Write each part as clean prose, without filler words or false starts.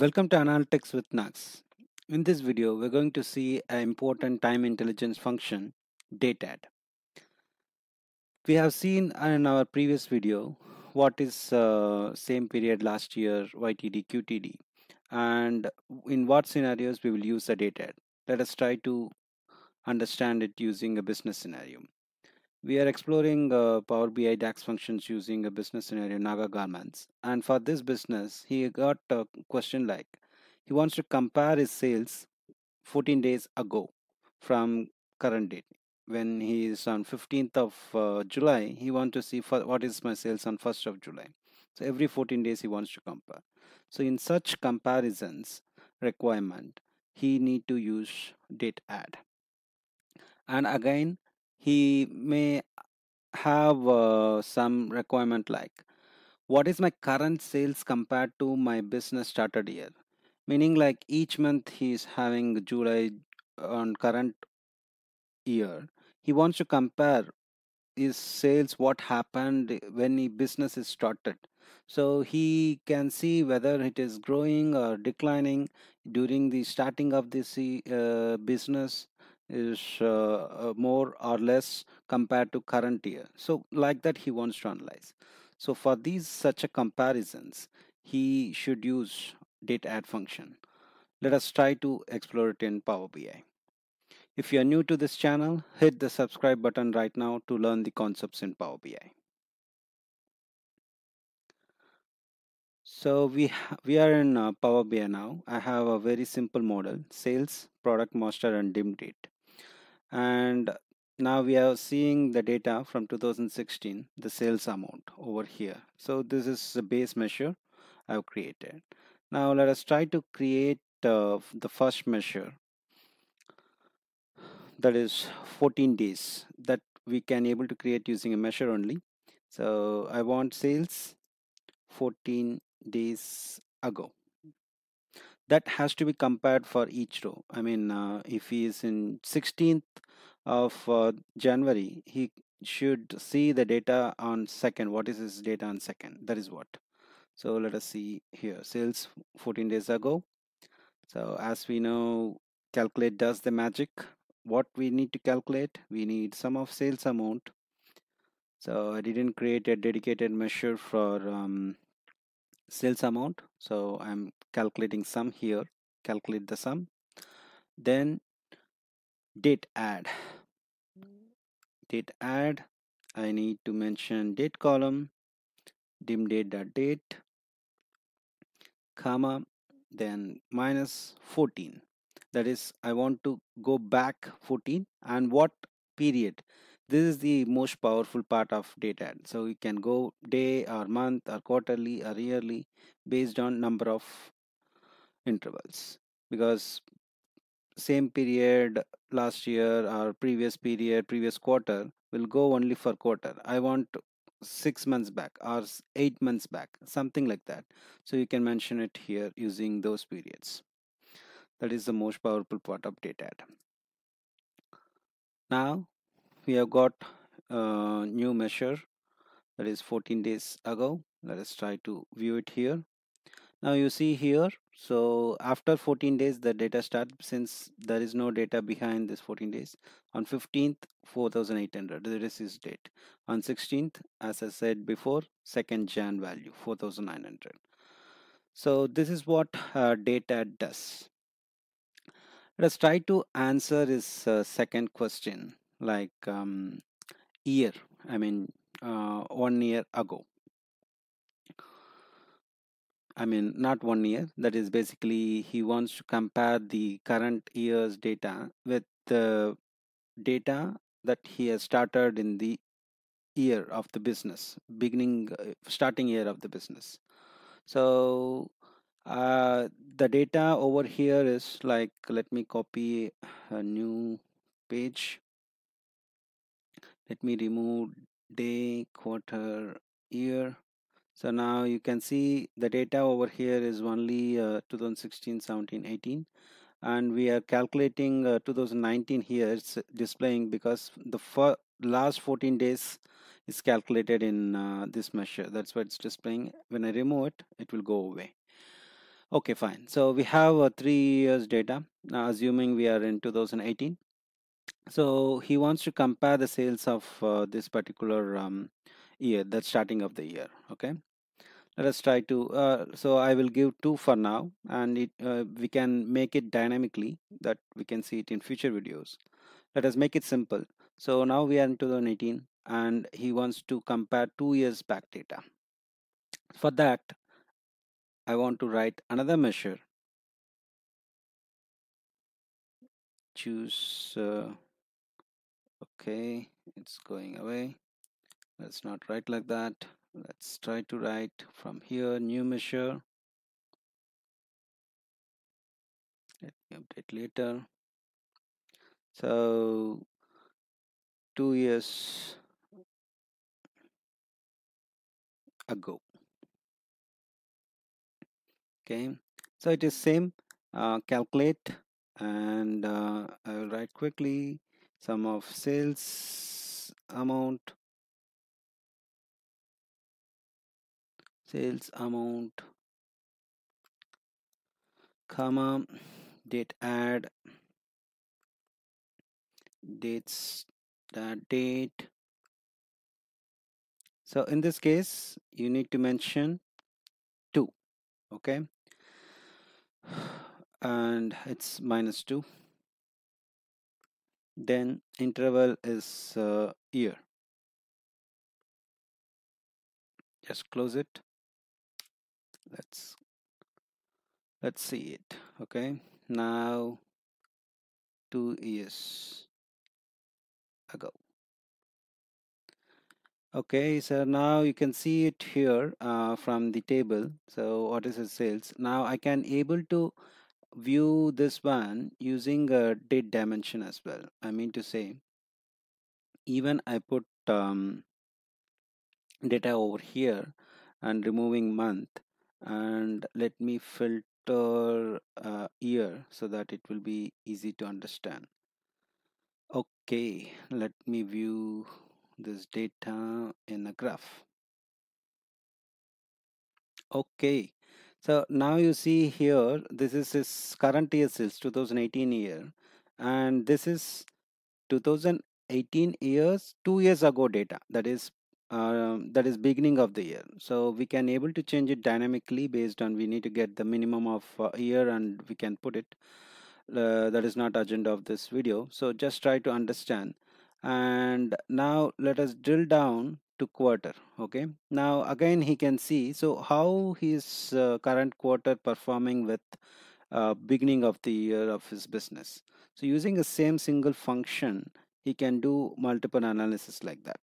Welcome to Analytics with Nags. In this video, we're going to see an important time intelligence function, DateAdd. We have seen in our previous video what is same period last year, YTD, QTD, and in what scenarios we will use the DateAdd. Let us try to understand it using a business scenario. We are exploring Power BI DAX functions using a business scenario, Naga Garments. And for this business, he got a question like, he wants to compare his sales 14 days ago from current date. When he is on 15th of July, he wants to see what is my sales on 1st of July. So every 14 days he wants to compare. So in such comparisons requirement, he need to use DateAdd. And again, he may have some requirement like what is my current sales compared to my business started year, meaning like each month he is having July on current year. He wants to compare his sales what happened when the business is started, so he can see whether it is growing or declining during the starting of this business is more or less compared to current year. So like that he wants to analyze. So for these such a comparisons, he should use data add function. Let us try to explore it in Power BI. If you are new to this channel, hit the subscribe button right now to learn the concepts in Power BI. So we are in Power BI now. I have a very simple model: sales, product master, and dim date. And now we are seeing the data from 2016, the sales amount over here. So this is the base measure I've created. Now let us try to create the first measure, that is 14 days, that we can able to create using a measure only. So I want sales 14 days ago. That has to be compared for each row. I mean, if he is in 16th of January, he should see the data on second. What is his data on second? That is what. So let us see here, sales 14 days ago. So as we know, calculate does the magic. What we need to calculate, we need sum of sales amount. So I didn't create a dedicated measure for sales amount, so I'm calculating sum here. Calculate the sum, then date add. I need to mention date column, dim date, comma, then minus 14. That is, I want to go back 14, and what period. This is the most powerful part of DateAdd. So you can go day or month or quarterly or yearly based on number of intervals, because same period last year or previous period, previous quarter will go only for quarter. I want 6 months back or 8 months back, something like that. So you can mention it here using those periods. That is the most powerful part of DateAdd. Now we have got a new measure, that is 14 days ago. Let us try to view it here. Now you see here, so after 14 days the data starts, since there is no data behind this 14 days. On 15th, 4800, that is his date. On 16th, as I said before, 2nd Jan value 4900. So this is what data does. Let's try to answer his second question, like year, I mean 1 year ago. I mean, not 1 year. That is basically he wants to compare the current year's data with the data that he has started in the year of the business, starting year of the business. So the data over here is like, let me copy a new page. Let me remove day, quarter, year. So now you can see the data over here is only 2016, 17, 18, and we are calculating 2019 here. It's displaying because the last 14 days is calculated in this measure. That's why it's displaying. When I remove it, it will go away. Okay, fine. So we have 3 years data, assuming we are in 2018. So he wants to compare the sales of this particular year, the starting of the year. Okay, let us try to. So I will give 2 for now, and we can make it dynamically that we can see it in future videos. Let us make it simple. So now we are in 2018, and he wants to compare 2 years back data. For that, I want to write another measure. Choose. Okay, it's going away. Let's not write like that. Let's try to write from here, new measure. Let me update later. So 2 years ago. Okay, so it is same. Calculate, and I will write quickly sum of sales amount, comma, date add, dates, that date. So in this case, you need to mention 2. Okay, and it's -2. Then interval is year. Just close it. Let's see it. Okay, now 2 years ago. Okay, so now you can see it here from the table. So what is the sales? Now I can able to view this one using a date dimension as well. I mean to say, even I put data over here and removing month, and let me filter year so that it will be easy to understand. Okay, let me view this data in a graph. Okay, so now you see here, this is his current year sales, 2018 year, and this is 2018 years, 2 years ago data. That is beginning of the year. So we can able to change it dynamically based on we need to get the minimum of year, and we can put it. That is not agenda of this video. So just try to understand. And now let us drill down to quarter. Okay, now again he can see so how his current quarter performing with beginning of the year of his business. So using the same single function, he can do multiple analysis like that.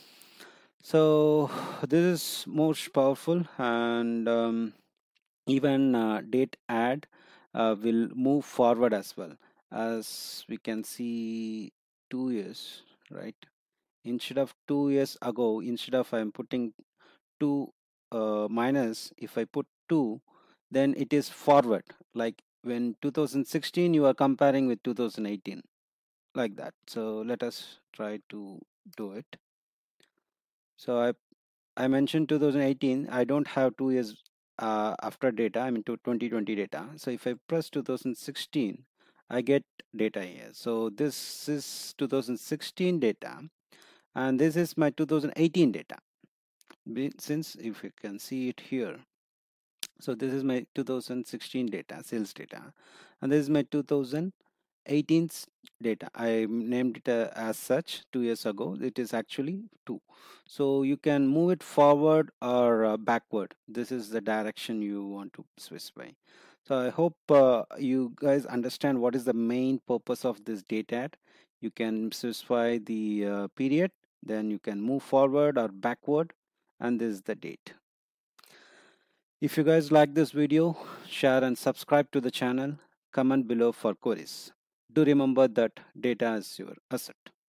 So this is most powerful, and even date add will move forward as well. As we can see, 2 years, right? Instead of 2 years ago, instead of I'm putting 2 minus, if I put 2, then it is forward. Like when 2016, you are comparing with 2018, like that. So let us try to do it. So I mentioned 2018. I don't have 2 years after data. I mean to 2020 data. So if I press 2016, I get data here. So this is 2016 data, and this is my 2018 data. Since if you can see it here, so this is my 2016 data, sales data, and this is my 2018 data. I named it as such 2 years ago. It is actually 2. So you can move it forward or backward. This is the direction you want to specify. So I hope you guys understand what is the main purpose of this DateAdd. You can specify the period, then you can move forward or backward, and this is the date. If you guys like this video, share and subscribe to the channel. Comment below for queries. Do remember that data is your asset.